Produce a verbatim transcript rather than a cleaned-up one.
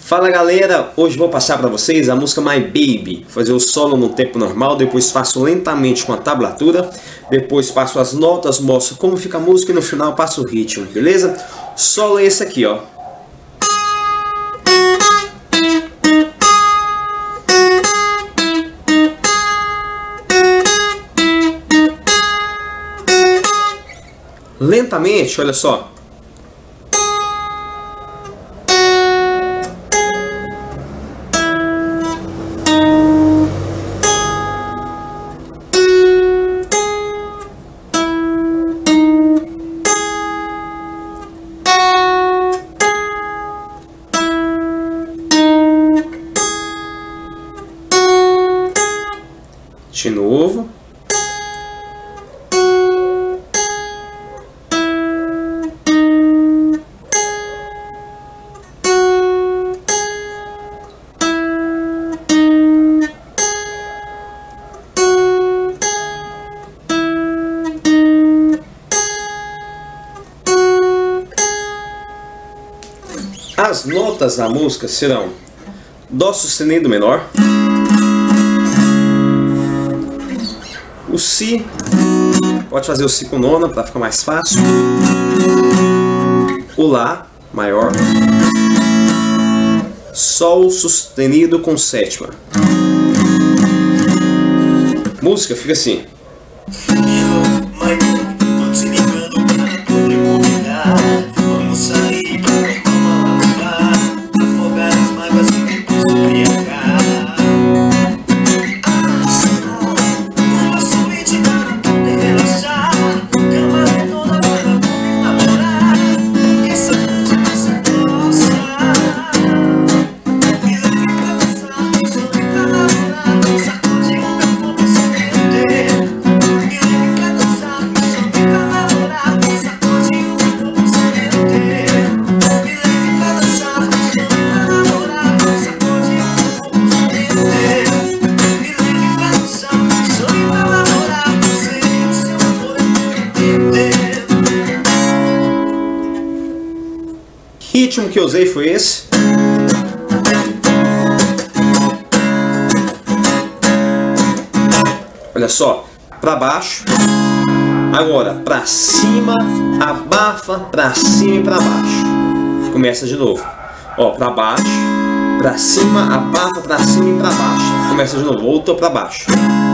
Fala galera, hoje vou passar para vocês a música My Baby, fazer o solo no tempo normal, depois faço lentamente com a tablatura, depois passo as notas, mostro como fica a música e no final passo o ritmo, beleza? Solo é esse aqui, ó. Lentamente, olha só. De novo. As notas da música serão Dó sustenido menor, o Si, pode fazer o Si com nona para ficar mais fácil, o Lá maior, Sol sustenido com sétima. Música fica assim. Ritmo que eu usei foi esse. Olha só, para baixo, agora para cima, abafa, para cima e para baixo. Começa de novo. Ó, para baixo, para cima, abafa, para cima e para baixo. Começa de novo, voltou para baixo.